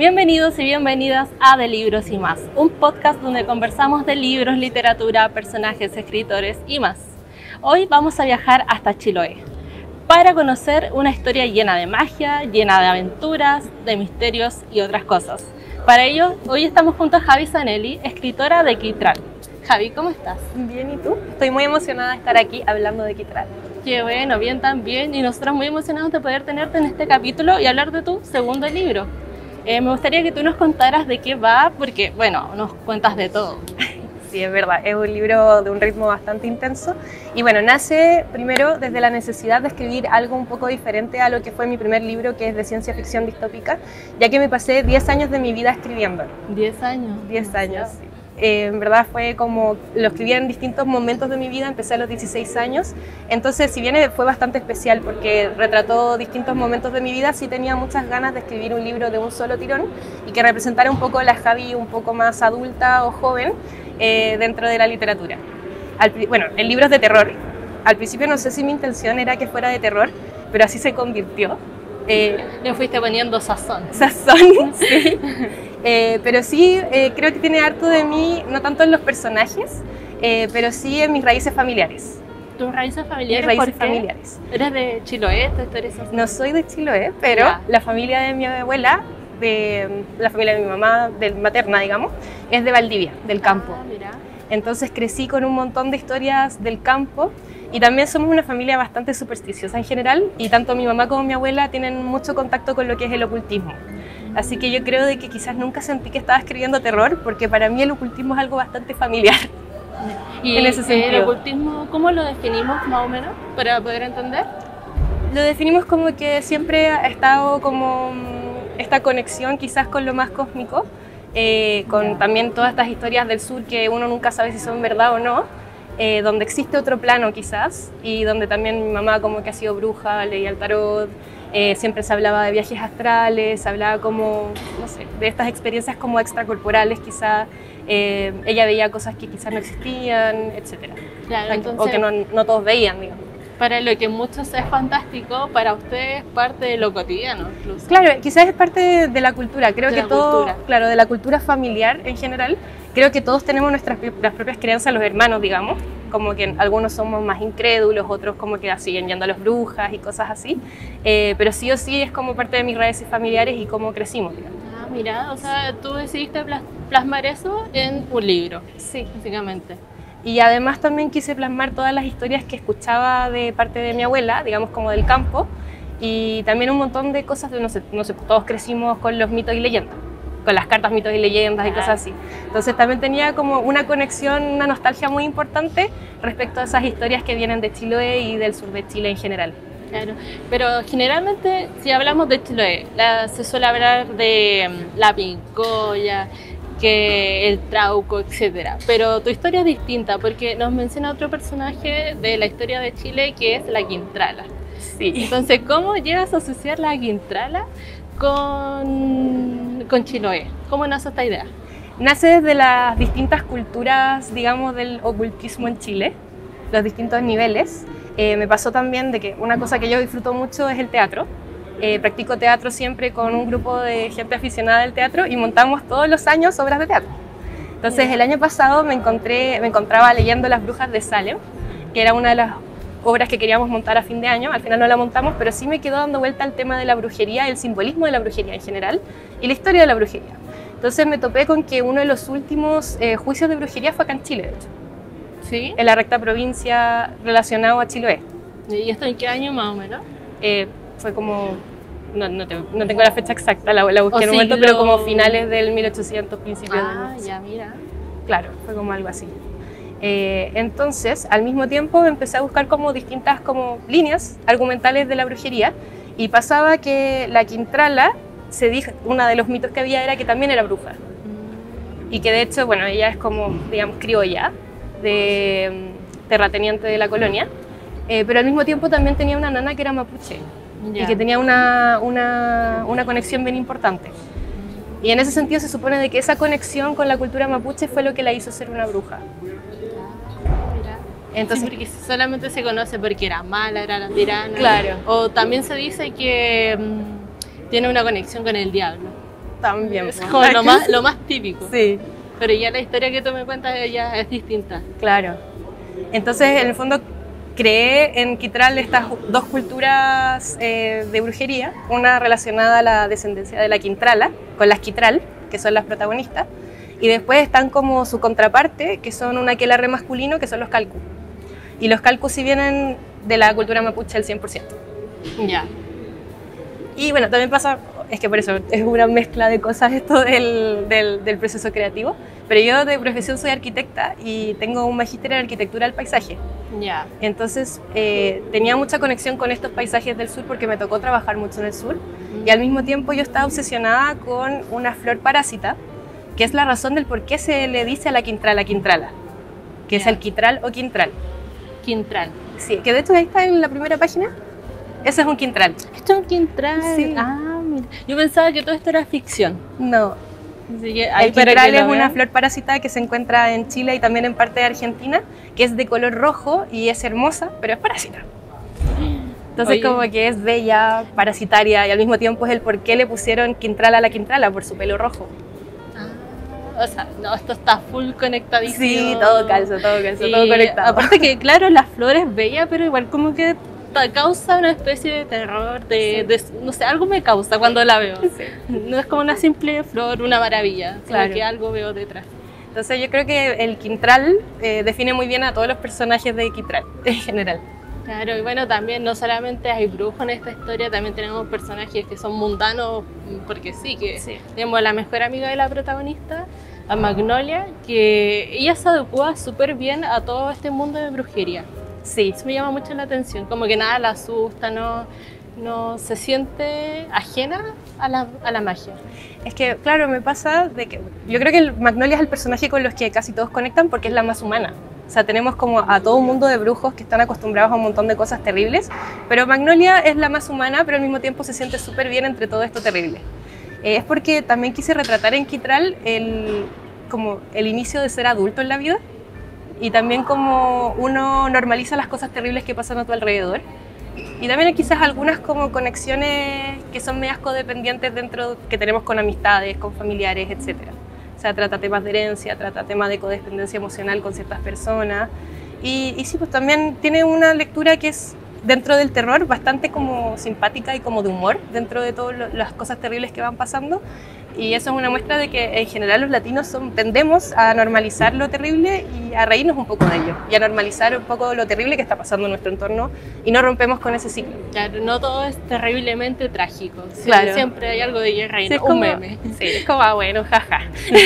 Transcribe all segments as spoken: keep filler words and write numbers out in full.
Bienvenidos y bienvenidas a De Libros y Más, un podcast donde conversamos de libros, literatura, personajes, escritores y más. Hoy vamos a viajar hasta Chiloé para conocer una historia llena de magia, llena de aventuras, de misterios y otras cosas. Para ello, hoy estamos junto a Javi Zanelli, escritora de Quitral. Javi, ¿cómo estás? Bien, ¿y tú? Estoy muy emocionada de estar aquí hablando de Quitral. Qué bueno, bien también, y nosotros muy emocionados de poder tenerte en este capítulo y hablar de tu segundo libro. Eh, me gustaría que tú nos contaras de qué va, porque, bueno, nos cuentas de todo. Sí, es verdad, es un libro de un ritmo bastante intenso y bueno, nace primero desde la necesidad de escribir algo un poco diferente a lo que fue mi primer libro, que es de ciencia ficción distópica, ya que me pasé diez años de mi vida escribiéndolo. diez años. diez años, sí. Eh, en verdad fue como, lo escribí en distintos momentos de mi vida, empecé a los dieciséis años, entonces si bien fue bastante especial porque retrató distintos momentos de mi vida, sí tenía muchas ganas de escribir un libro de un solo tirón y que representara un poco la Javi un poco más adulta o joven eh, dentro de la literatura. Al, bueno, el libro es de terror. Al principio no sé si mi intención era que fuera de terror, pero así se convirtió. Eh, Le fuiste poniendo sazón. Sazón, sí. Eh, pero sí, eh, creo que tiene harto de mí, no tanto en los personajes, eh, pero sí en mis raíces familiares. ¿Tus raíces familiares? Mis raíces ¿Por qué? familiares. ¿Eres de Chiloé? ¿Tu historia es así? No soy de Chiloé, pero yeah. La familia de mi abuela, de la familia de mi mamá, de materna, digamos, es de Valdivia, del campo. Ah, mira. Entonces crecí con un montón de historias del campo y también somos una familia bastante supersticiosa en general y tanto mi mamá como mi abuela tienen mucho contacto con lo que es el ocultismo. Así que yo creo de que quizás nunca sentí que estaba escribiendo terror porque para mí el ocultismo es algo bastante familiar. ¿Y en ese sentido. El ocultismo cómo lo definimos más o menos para poder entender? Lo definimos como que siempre ha estado como esta conexión quizás con lo más cósmico, eh, con también todas estas historias del sur que uno nunca sabe si son verdad o no, eh, donde existe otro plano quizás y donde también mi mamá como que ha sido bruja, leía el tarot. Eh, siempre se hablaba de viajes astrales, se hablaba como, no sé, de estas experiencias como extracorporales quizás, eh, ella veía cosas que quizás no existían, etcétera. Claro, entonces, o que no, no todos veían, digamos. Para lo que muchos es fantástico, para ustedes es parte de lo cotidiano incluso. Claro, quizás es parte de, de la cultura, creo de que la todo, cultura. Claro, de la cultura familiar en general. Creo que todos tenemos nuestras las propias creencias, los hermanos, digamos, como que algunos somos más incrédulos, otros como que siguen yendo a las brujas y cosas así, eh, pero sí o sí es como parte de mis raíces familiares y cómo crecimos, digamos. Ah, mira, o sea, tú decidiste plasmar eso en un libro, sí, básicamente. Y además también quise plasmar todas las historias que escuchaba de parte de mi abuela, digamos como del campo, y también un montón de cosas, de, no sé, no sé, todos crecimos con los mitos y leyendas, con las cartas mitos y leyendas y cosas así. Entonces también tenía como una conexión, una nostalgia muy importante respecto a esas historias que vienen de Chiloé y del sur de Chile en general. Claro, pero generalmente si hablamos de Chiloé, la, se suele hablar de um, la pincoya, que el trauco, etcétera. Pero tu historia es distinta porque nos menciona otro personaje de la historia de Chile que es la Quintrala. Sí. Entonces, ¿cómo llegas a asociar la Quintrala con, con Chiloé? ¿Cómo nace esta idea? Nace desde las distintas culturas, digamos, del ocultismo en Chile, los distintos niveles. Eh, me pasó también de que una cosa que yo disfruto mucho es el teatro. Eh, practico teatro siempre con un grupo de gente aficionada del teatro y montamos todos los años obras de teatro. Entonces el año pasado me, encontré, me encontraba leyendo Las Brujas de Salem, que era una de las obras que queríamos montar a fin de año. Al final no la montamos, pero sí me quedó dando vuelta el tema de la brujería, el simbolismo de la brujería en general y la historia de la brujería. Entonces me topé con que uno de los últimos eh, juicios de brujería fue acá en Chile, de hecho. ¿Sí? En la recta provincia relacionado a Chiloé. ¿Y esto en qué año más o menos? Eh, fue como... No, no, te, no tengo la fecha exacta, la, la busqué o en un momento, pero como finales del mil ochocientos, principios ah, del... ya, mira. Claro, fue como algo así. Eh, entonces, al mismo tiempo empecé a buscar como distintas como líneas argumentales de la brujería y pasaba que la Quintrala, se dijo, uno de los mitos que había era que también era bruja. Mm. Y que de hecho, bueno, ella es como, digamos, criolla, de terrateniente de la colonia, eh, pero al mismo tiempo también tenía una nana que era mapuche. Yeah. Y que tenía una, una, una conexión bien importante. Y en ese sentido se supone de que esa conexión con la cultura mapuche fue lo que la hizo ser una bruja. Entonces, sí, porque solamente se conoce porque era mala, era la tirana. Claro. O también se dice que mmm, tiene una conexión con el diablo. también. Es como lo más, lo más típico. Sí. Pero ya la historia que tú me cuentas ya es distinta. Claro. Entonces, en el fondo, creé en Quitral estas dos culturas eh, de brujería, una relacionada a la descendencia de la Quintrala, con las Quitral, que son las protagonistas, y después están como su contraparte, que son un aquelarre masculino, que son los calcu. Y los calcu sí vienen de la cultura mapuche al cien por ciento. Ya. Y bueno, también pasa, es que por eso es una mezcla de cosas esto del, del, del proceso creativo, pero yo de profesión soy arquitecta y tengo un magíster en arquitectura del paisaje. Ya. Entonces eh, tenía mucha conexión con estos paisajes del sur porque me tocó trabajar mucho en el sur, y al mismo tiempo yo estaba obsesionada con una flor parásita, que es la razón del por qué se le dice a la quintrala quintrala, que Ya. es el quitral o quintral. Quintral. Sí, que de hecho ahí está en la primera página. Ese es un quintral. Esto es un quintral. Sí. Ah, mira. Yo pensaba que todo esto era ficción. No, Así que ahí el para quintral que es lo una vean. flor parásita que se encuentra en Chile y también en parte de Argentina, que es de color rojo y es hermosa, pero es parásita. Entonces Oye. como que es bella, parasitaria, y al mismo tiempo es el por qué le pusieron quintrala a la quintrala, por su pelo rojo. Ah, o sea, no, esto está full conectadísimo. Sí, todo calza, todo calza, Y todo conectado. aparte que, claro, la flor es bella, pero igual como que ta- causa una especie de terror, de, de- no sé, algo me causa cuando la veo. Sí. No es como una simple flor, una maravilla, sino Claro. que algo veo detrás. Entonces yo creo que el quintral eh, define muy bien a todos los personajes de Quitral en general. Claro, y bueno, también no solamente hay brujos en esta historia, también tenemos personajes que son mundanos, porque sí, que Sí. tenemos a la mejor amiga de la protagonista, a Magnolia, que ella se adecua súper bien a todo este mundo de brujería. Sí, Eso me llama mucho la atención, como que nada la asusta, no, no se siente ajena a la, a la magia. es que claro, me pasa de que yo creo que el Magnolia es el personaje con los que casi todos conectan porque es la más humana. O sea, tenemos como a todo un mundo de brujos que están acostumbrados a un montón de cosas terribles, pero Magnolia es la más humana, pero al mismo tiempo se siente súper bien entre todo esto terrible. Eh, es porque también quise retratar en Quitral el, como el inicio de ser adulto en la vida, y también como uno normaliza las cosas terribles que pasan a tu alrededor. Y también hay quizás algunas como conexiones que son medias codependientes dentro que tenemos con amistades, con familiares, etcétera. O sea, trata temas de herencia, trata temas de codependencia emocional con ciertas personas. Y, y sí, pues también tiene una lectura que es dentro del terror bastante como simpática y como de humor dentro de todas lo- las cosas terribles que van pasando. Y eso es una muestra de que en general los latinos son, tendemos a normalizar lo terrible y a reírnos un poco de ello, y a normalizar un poco lo terrible que está pasando en nuestro entorno, y no rompemos con ese ciclo. Claro, no todo es terriblemente trágico. Sí, Claro. Siempre hay algo de guerra y Sí, no, es un como- meme. Sí, es como, ah, bueno, jaja.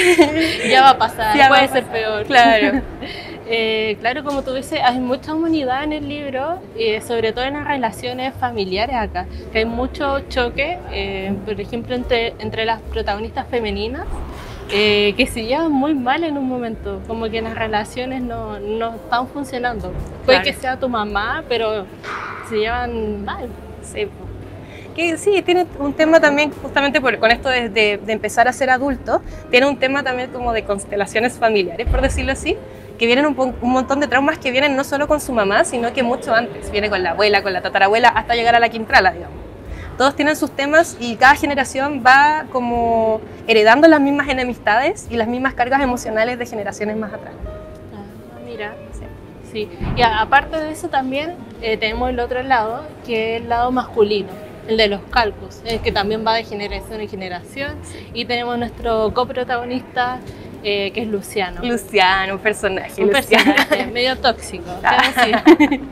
Ya va a pasar, Ya va puede a ser pasar. peor. Claro. Eh, claro, como tú dices, hay mucha humanidad en el libro, eh, sobre todo en las relaciones familiares acá, que hay mucho choque, eh, por ejemplo, entre, entre las protagonistas femeninas, eh, que se llevan muy mal en un momento, como que las relaciones no, no están funcionando. Puede Claro. que sea tu mamá, pero se llevan mal. Sí, po. Que sí, tiene un tema también, justamente por, con esto de, de- de empezar a ser adulto, tiene un tema también como de constelaciones familiares, por decirlo así, que vienen un, po- un montón de traumas que vienen no solo con su mamá, sino que mucho antes. Viene con la abuela, con la tatarabuela, hasta llegar a la quintrala, digamos. Todos tienen sus temas y cada generación va como heredando las mismas enemistades y las mismas cargas emocionales de generaciones más atrás. Ah, mira, sí. Y a- aparte de eso también eh, tenemos el otro lado, que es el lado masculino, el de los calcos, eh, que también va de generación en generación. Y tenemos nuestro coprotagonista, eh, que es Luciano. Luciano, un personaje. Un Luciano. personaje medio tóxico, Ah. quiero decir.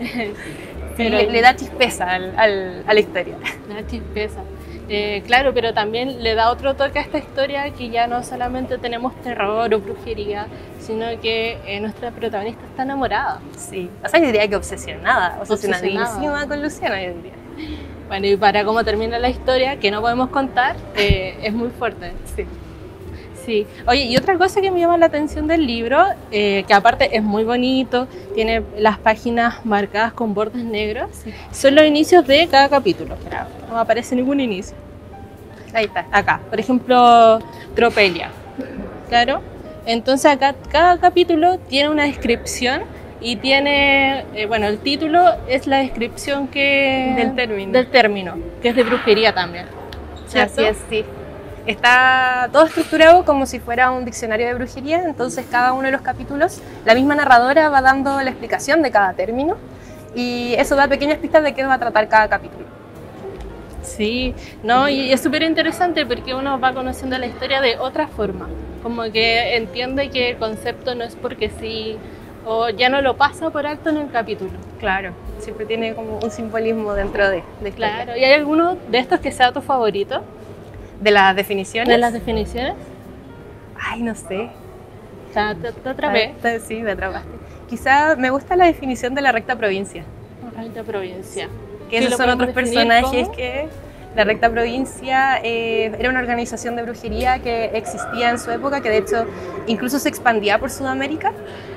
Sí, le, le da chispeza al- al- a la historia. Una chispeza. Eh, claro, pero también le da otro toque a esta historia, que ya no solamente tenemos terror o brujería, sino que eh, nuestra protagonista está enamorada. Sí. O sea, yo diría que obsesionada, obsesionadísima Obsesionada. con Luciano, yo diría. Bueno, y para cómo termina la historia, que no podemos contar, eh, es muy fuerte. Sí. Sí. Oye, y otra cosa que me llama la atención del libro, eh, que aparte es muy bonito, tiene las páginas marcadas con bordes negros, son los inicios de cada capítulo. Mira, no aparece ningún inicio. Ahí está. Acá, por ejemplo, Tropelia. Claro. Entonces acá cada capítulo tiene una descripción y tiene, eh, bueno, el título es la descripción que Del término. del término, que es de brujería también. ¿Cierto? Así es, sí. Está todo estructurado como si fuera un diccionario de brujería, entonces cada uno de los capítulos, la misma narradora va dando la explicación de cada término y eso da pequeñas pistas de qué va a tratar cada capítulo. Sí, no, y es súper interesante porque uno va conociendo la historia de otra forma, como que entiende que el concepto no es porque sí, o ya no lo pasa por alto en el capítulo. Claro, siempre tiene como un simbolismo dentro de, de Claro, ¿y hay alguno de estos que sea tu favorito? ¿De las definiciones? ¿De las definiciones? Ay, no sé. O sea, te, te atrapé. Ay, sí, me atrapaste. Quizá me gusta la definición de la recta provincia. La recta provincia. Que esos son otros personajes que... La recta provincia eh, era una organización de brujería que existía en su época, que de hecho incluso se expandía por Sudamérica.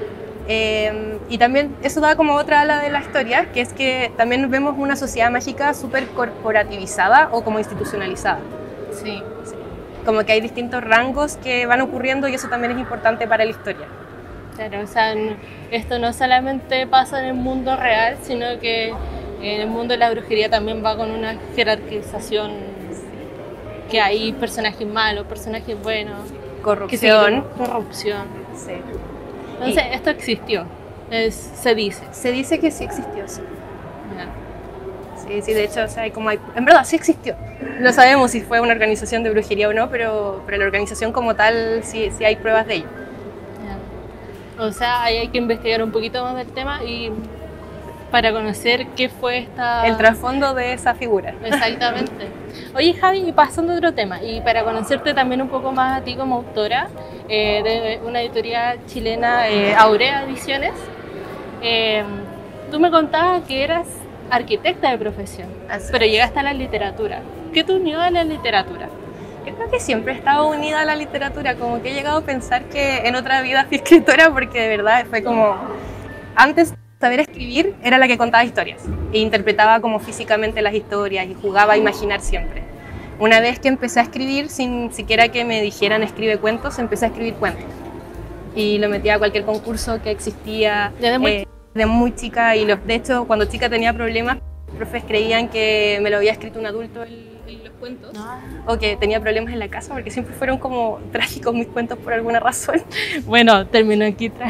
Eh, y también eso da como otra ala de la historia, que es que también vemos una sociedad mágica súper corporativizada o como institucionalizada. Sí. Sí. Como que hay distintos rangos que van ocurriendo y eso también es importante para la historia. Claro, o sea, esto no solamente pasa en el mundo real, sino que en el mundo de la brujería también va con una jerarquización, que hay personajes malos, personajes buenos, corrupción. Que corrupción. Sí. Entonces, y esto existió, es, se dice. Se dice que sí existió, sí. Yeah. Sí, sí, de hecho, o sea, hay como hay, en verdad sí existió. No sabemos si fue una organización de brujería o no, pero, pero la organización como tal sí, sí hay pruebas de ello. Yeah. O sea, ahí hay que investigar un poquito más del tema y para conocer qué fue esta... El trasfondo de esa figura. Exactamente. Oye, Javi, y pasando a otro tema, y para conocerte también un poco más a ti como autora eh, de una editorial chilena, eh, Aurea Ediciones, eh, tú me contabas que eras arquitecta de profesión, Así pero es. llegaste a la literatura. ¿Qué te unió a la literatura? Yo creo que siempre he estado unida a la literatura, como que he llegado a pensar que en otra vida fui escritora porque de verdad fue como... Antes saber escribir era la que contaba historias e interpretaba como físicamente las historias y jugaba a imaginar siempre. Una vez que empecé a escribir, sin siquiera que me dijeran escribe cuentos, empecé a escribir cuentos. Y lo metía a cualquier concurso que existía Desde muy, eh, de muy chica. Y los, de hecho, cuando chica tenía problemas, los profes creían que me lo había escrito un adulto el, el, los cuentos. Ah. O que tenía problemas en la casa, porque siempre fueron como trágicos mis cuentos por alguna razón. Bueno, terminó en Kitral.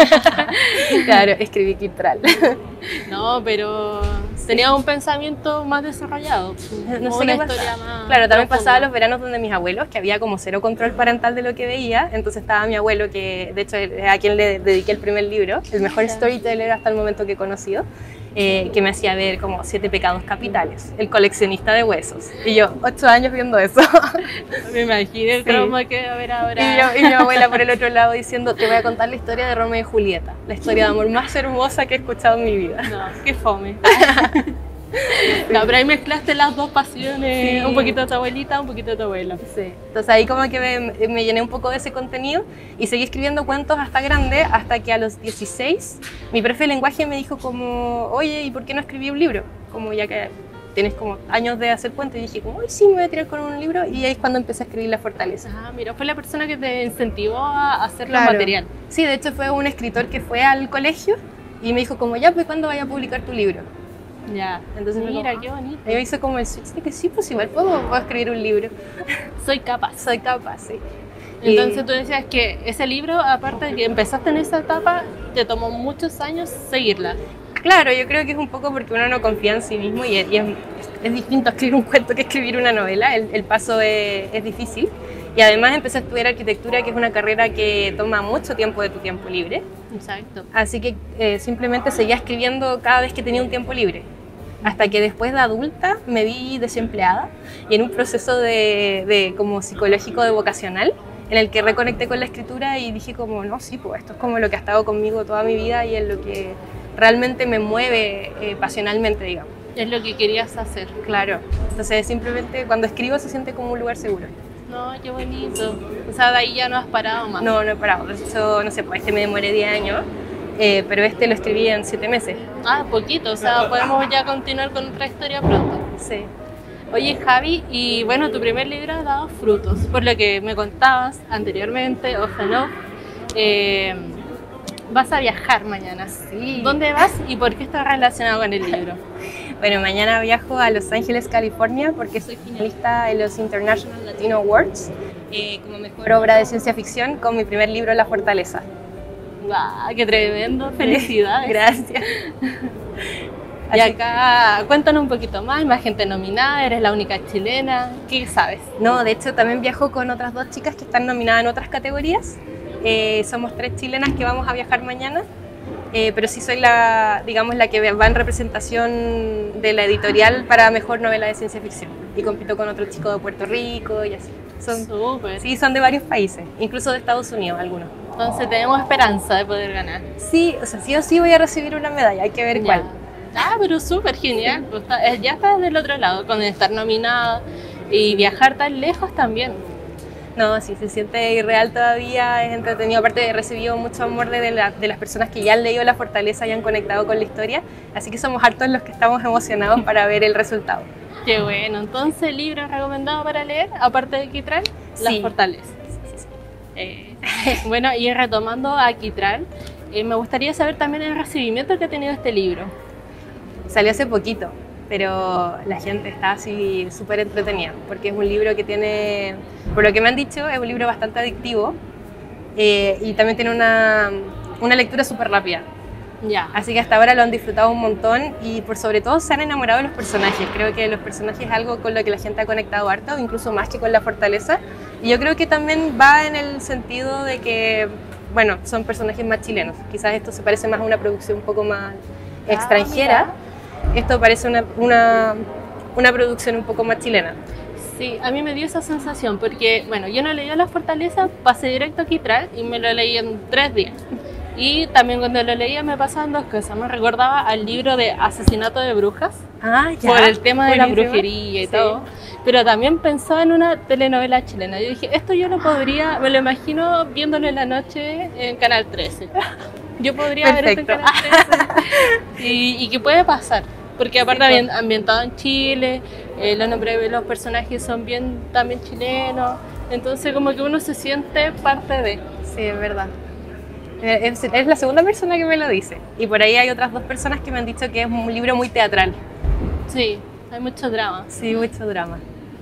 Claro, escribí Kitral. No, pero tenía un pensamiento más desarrollado. No sé una qué historia pasa. más Claro, también profunda. pasaba los veranos donde mis abuelos, que había como cero control parental de lo que veía, entonces estaba mi abuelo, que de hecho es a quien le dediqué el primer libro, el mejor storyteller hasta el momento que he conocido, eh, que me hacía ver como Siete pecados capitales, el coleccionista de huesos. Y yo, ocho años viendo eso. Me imagino el Sí. trauma que va a haber ahora. Y, yo, y mi abuela por el otro lado diciendo, te voy a contar la historia de Romeo y Julieta, la historia de amor más hermosa que he escuchado en mi vida. No, qué fome. No, pero ahí mezclaste las dos pasiones, Sí. un poquito de tu abuelita, un poquito de tu abuela. Sí. Entonces ahí como que me, me llené un poco de ese contenido y seguí escribiendo cuentos hasta grande, hasta que a los dieciséis mi profe de lenguaje me dijo como, oye, ¿y por qué no escribí un libro? Como ya que tienes como años de hacer cuentos, y dije como, uy, sí, me voy a tirar con un libro, y ahí es cuando empecé a escribir La Fortaleza. Ah, mira, fue la persona que te incentivó a hacer Claro. el material. Sí, de hecho fue un escritor que fue al colegio y me dijo como, ya, pues, ¿cuándo vaya a publicar tu libro? Ya, Entonces me mira, como, qué bonito. Y me hizo como el switch de que sí, pues igual puedo, puedo escribir un libro. Soy capaz. Soy capaz, sí. Entonces Y- tú decías que ese libro, aparte de que empezaste en esa etapa, te tomó muchos años seguirla. Claro, yo creo que es un poco porque uno no confía en sí mismo y es, y es, es distinto escribir un cuento que escribir una novela, el, el paso es, es difícil. Y además empecé a estudiar arquitectura, que es una carrera que toma mucho tiempo de tu tiempo libre. Exacto. Así que eh, simplemente seguía escribiendo cada vez que tenía un tiempo libre. Hasta que después de adulta me vi desempleada y en un proceso de, de como psicológico de vocacional, en el que reconecté con la escritura y dije como, no, sí, pues esto es como lo que ha estado conmigo toda mi vida y es lo que realmente me mueve eh, pasionalmente, digamos. Es lo que querías hacer. Claro. Entonces simplemente cuando escribo se siente como un lugar seguro. No, qué bonito. O sea, de ahí ya no has parado más. No, no he parado. De hecho, no sé, pues este me demoré diez años, eh, pero este lo escribí en siete meses. Ah, poquito. O sea, podemos ya continuar con otra historia pronto. Sí. Oye, Javi, y bueno, tu primer libro ha dado frutos, por lo que me contabas anteriormente, off and off. Eh, vas a viajar mañana. Sí. ¿Dónde vas y por qué está relacionado con el libro? Bueno, mañana viajo a Los Ángeles, California, porque soy finalista en los International Latino Awards eh, como mejor obra de ciencia ficción con mi primer libro, La Fortaleza. ¡Guau! ¡Qué tremendo! ¡Felicidades! Gracias. Y acá, cuéntanos un poquito más, hay más gente nominada, eres la única chilena, ¿qué sabes? No, de hecho también viajo con otras dos chicas que están nominadas en otras categorías. Eh, somos tres chilenas que vamos a viajar mañana, eh, pero sí soy la, digamos, la que va en representación de la editorial para mejor novela de ciencia ficción. Y compito con otro chico de Puerto Rico y así. Son, Súper. Sí, son de varios países, incluso de Estados Unidos algunos. Entonces tenemos esperanza de poder ganar. Sí, o sea, sí o sí voy a recibir una medalla, hay que ver Ya. cuál. Ah, pero súper genial. Pues está- eh, ya estás del otro lado, con estar nominada y viajar tan lejos también. No, sí, se siente irreal todavía, es entretenido. Aparte, he recibido mucho amor de, la- de las personas que ya han leído La Fortaleza y han conectado con la historia. Así que somos hartos los que estamos emocionados para ver el resultado. Qué bueno. Entonces, ¿libro recomendado para leer, aparte de Quitral? Las Sí. Fortalezas. Eh, bueno, y retomando a Quitral, eh, me gustaría saber también el recibimiento que ha tenido este libro. Salió hace poquito, pero la gente está así súper entretenida, porque es un libro que tiene, por lo que me han dicho, es un libro bastante adictivo eh, y también tiene una, una lectura súper rápida. Ya. Así que hasta ahora lo han disfrutado un montón y por sobre todo se han enamorado de los personajes. Creo que los personajes es algo con lo que la gente ha conectado harto, incluso más que con La Fortaleza. Y yo creo que también va en el sentido de que, bueno, son personajes más chilenos. Quizás esto se parece más a una producción un poco más extranjera. Esto parece una, una, una producción un poco más chilena. Sí, a mí me dio esa sensación porque, bueno, yo no leí La Fortaleza, pasé directo a Quitral y me lo leí en tres días. Y también cuando lo leía me pasaban dos cosas. Me recordaba al libro de Asesinato de Brujas, Ah, ya. por el tema de la Buenísimo. brujería y Sí. todo. Pero también pensaba en una telenovela chilena. Yo dije, esto yo lo podría, me lo imagino viéndolo en la noche en Canal trece. Yo podría ver esto en Perfecto. Canal trece. Y, y que puede pasar. Porque aparte Sí, ambien- ambientado en Chile, eh, los nombres de los personajes son bien también chilenos. Entonces como que uno se siente parte de. Sí, es verdad. Es, es la segunda persona que me lo dice. Y por ahí hay otras dos personas que me han dicho que es un libro muy teatral. Sí, hay mucho drama. Sí, mucho drama.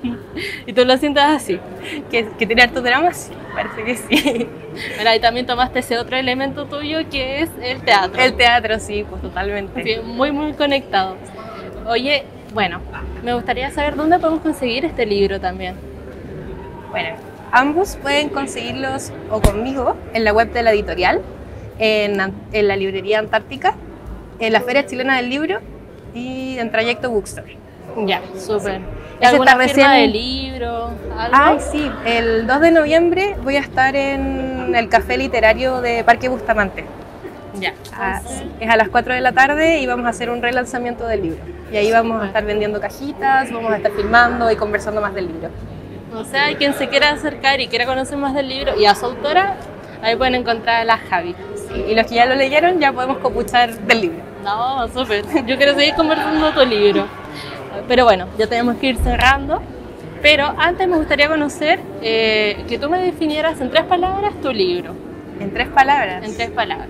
Y tú lo sientes así. ¿Que, que tiene harto drama? Sí, parece que sí. Mira, y también tomaste ese otro elemento tuyo que es el teatro. El teatro, sí, pues totalmente. Sí, muy, muy conectado. Oye, bueno, me gustaría saber dónde podemos conseguir este libro también. Bueno, ambos pueden conseguirlos o conmigo en la web de la editorial, en, An- en la librería Antártica, en la Feria Chilena del Libro y en Trayecto Bookstore. Ya, súper. ¿Y Ese alguna está firma recién- de libro? ¿Algo? Ay, sí, el dos de noviembre voy a estar en el Café Literario de Parque Bustamante. Ya. Ah, sí, es a las cuatro de la tarde y vamos a hacer un relanzamiento del libro. Y ahí vamos a estar vendiendo cajitas, vamos a estar filmando y conversando más del libro. O sea, quien se quiera acercar y quiera conocer más del libro y a su autora, ahí pueden encontrar a la Javi. Sí, y los que ya lo leyeron ya podemos copuchar del libro. No, súper. Yo quiero seguir conversando tu libro. Pero bueno, ya tenemos que ir cerrando. Pero antes me gustaría conocer eh, que tú me definieras en tres palabras tu libro. En tres palabras. En tres palabras.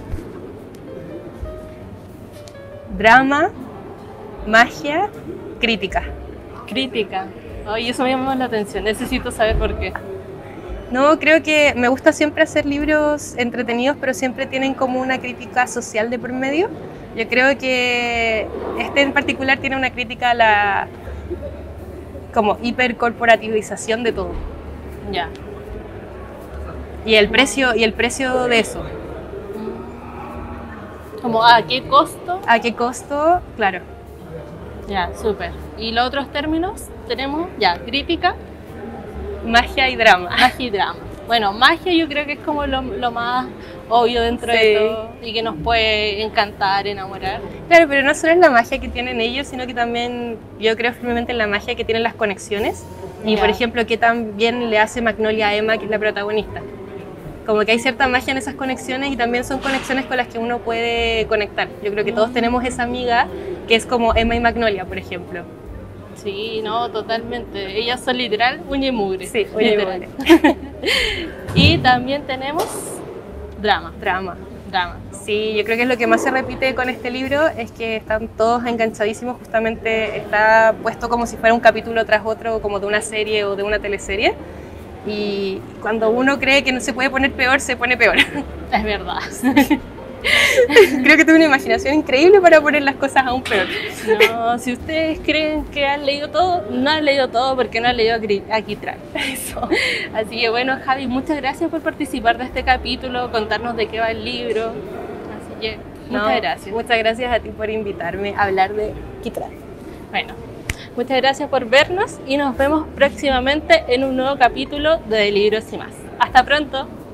Drama, magia, crítica. Crítica. Ay, eso me llamó la atención. Necesito saber por qué. No, creo que me gusta siempre hacer libros entretenidos, pero siempre tienen como una crítica social de por medio. Yo creo que este en particular tiene una crítica a la como hipercorporativización de todo. Ya. Y el precio, y el precio de eso. Como, ¿a qué costo? ¿A qué costo? Claro. Ya, súper. ¿Y los otros términos? Tenemos, ya, crítica, Magia y drama. magia y drama. Bueno, magia yo creo que es como lo, lo más obvio dentro Sí. de todo y que nos puede encantar, enamorar. Claro, pero no solo es la magia que tienen ellos, sino que también yo creo firmemente en la magia que tienen las conexiones. Y Ya. por ejemplo, que también le hace Magnolia a Emma, que es la protagonista. Como que hay cierta magia en esas conexiones y también son conexiones con las que uno puede conectar. Yo creo que todos tenemos esa amiga que es como Emma y Magnolia, por ejemplo. Sí, no, totalmente. Ellas son literal uña y mugre. Sí, uña y literal. Y también tenemos drama. Drama. Drama. Sí, yo creo que es lo que más se repite con este libro, es que están todos enganchadísimos, justamente está puesto como si fuera un capítulo tras otro, como de una serie o de una teleserie, y cuando uno cree que no se puede poner peor, se pone peor. Es verdad. Creo que tengo una imaginación increíble para poner las cosas aún peor. No, si ustedes creen que han leído todo, no han leído todo porque no han leído Aquitral. Eso. Así que bueno, Javi, muchas gracias por participar de este capítulo, contarnos de qué va el libro. Así que muchas No, gracias. Muchas gracias a ti por invitarme a hablar de Aquitral. Bueno, muchas gracias por vernos y nos vemos próximamente en un nuevo capítulo de Libros y Más. Hasta pronto.